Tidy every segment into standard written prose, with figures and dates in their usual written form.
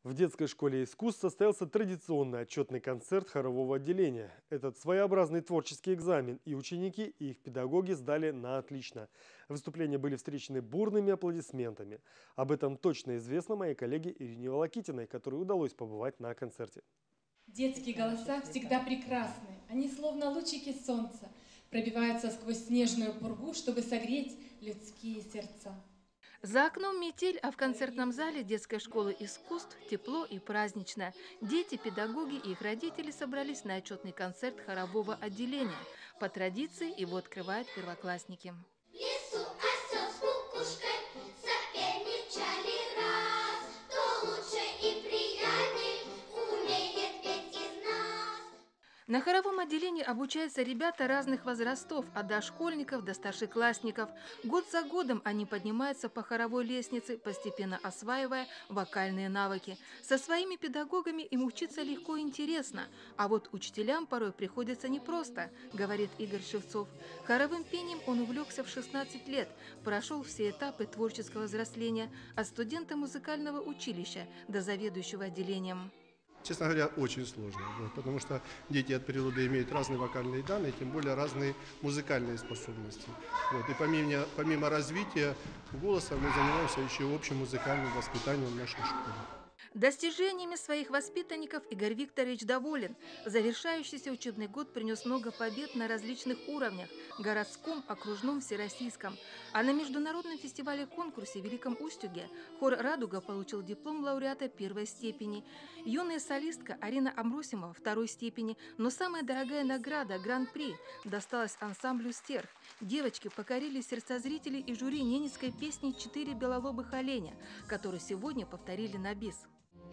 В детской школе искусств состоялся традиционный отчетный концерт хорового отделения. Этот своеобразный творческий экзамен и ученики, и их педагоги сдали на отлично. Выступления были встречены бурными аплодисментами. Об этом точно известно моей коллеге Ирине Волокитиной, которой удалось побывать на концерте. Детские голоса всегда прекрасны. Они словно лучики солнца пробиваются сквозь снежную пургу, чтобы согреть людские сердца. За окном метель, а в концертном зале детской школы искусств тепло и празднично. Дети, педагоги и их родители собрались на отчетный концерт хорового отделения. По традиции его открывают первоклассники. В лесу осел с кукушкой соперничали раз, кто лучше и приятней умеет петь из нас. На хоровом отделении обучаются ребята разных возрастов, от дошкольников до старшеклассников. Год за годом они поднимаются по хоровой лестнице, постепенно осваивая вокальные навыки. Со своими педагогами им учиться легко и интересно, а вот учителям порой приходится непросто, говорит Игорь Шевцов. Хоровым пением он увлекся в 16 лет, прошел все этапы творческого взросления, от студента музыкального училища до заведующего отделением. Честно говоря, очень сложно, потому что дети от природы имеют разные вокальные данные, тем более разные музыкальные способности. И помимо развития голоса мы занимаемся еще общим музыкальным воспитанием в нашей школе. Достижениями своих воспитанников Игорь Викторович доволен. Завершающийся учебный год принес много побед на различных уровнях – городском, окружном, всероссийском. А на международном фестивале-конкурсе в Великом Устюге хор «Радуга» получил диплом лауреата первой степени. Юная солистка Арина Амросимова второй степени, но самая дорогая награда – гран-при досталась ансамблю «Стерх». Девочки покорили сердца зрителей и жюри ненецкой песни «Четыре белолобых оленя», которую сегодня повторили на бис.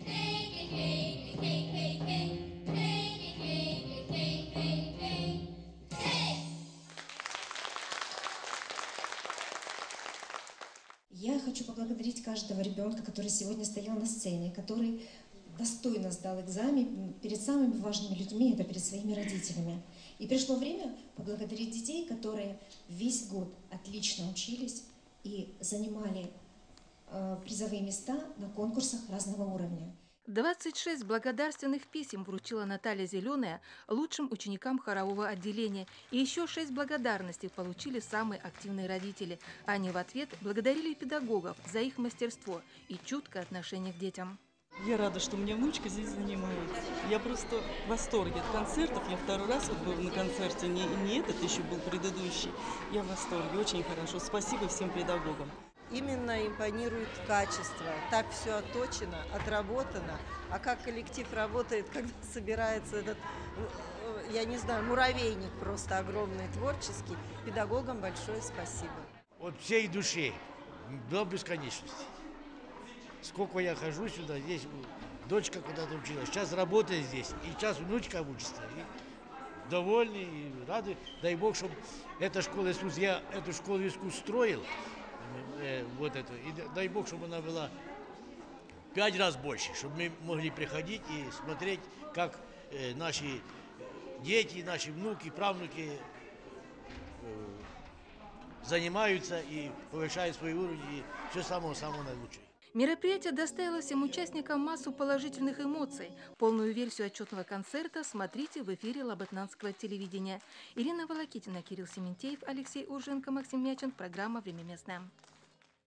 Я хочу поблагодарить каждого ребенка, который сегодня стоял на сцене, который достойно сдал экзамен перед самыми важными людьми, это перед своими родителями. И пришло время поблагодарить детей, которые весь год отлично учились и занимали призовые места на конкурсах разного уровня. 26 благодарственных писем вручила Наталья Зеленая лучшим ученикам хорового отделения. И еще 6 благодарностей получили самые активные родители. Они в ответ благодарили педагогов за их мастерство и чуткое отношение к детям. Я рада, что у меня внучка здесь занимается. Я просто в восторге от концертов. Я второй раз был на концерте, не этот еще был предыдущий. Я в восторге, очень хорошо. Спасибо всем педагогам. Именно импонирует качество. Так все отточено, отработано. А как коллектив работает, когда собирается этот, я не знаю, муравейник просто огромный, творческий. Педагогам большое спасибо. От всей души, до бесконечности. Сколько я хожу сюда, здесь дочка куда-то училась, сейчас работает здесь, и сейчас внучка учится. И довольны, и рады. Дай Бог, чтобы эта школа искусств, я эту школу искусств строил, вот эту, и дай Бог, чтобы она была 5 раз больше, чтобы мы могли приходить и смотреть, как наши дети, наши внуки, правнуки занимаются и повышают свой уровень, и все самого-самого наилучшего. Мероприятие доставило всем участникам массу положительных эмоций. Полную версию отчетного концерта смотрите в эфире Лабытнанского телевидения. Ирина Волокитина, Кирилл Сементеев, Алексей Урженко, Максим Мячин. Программа «Время местное».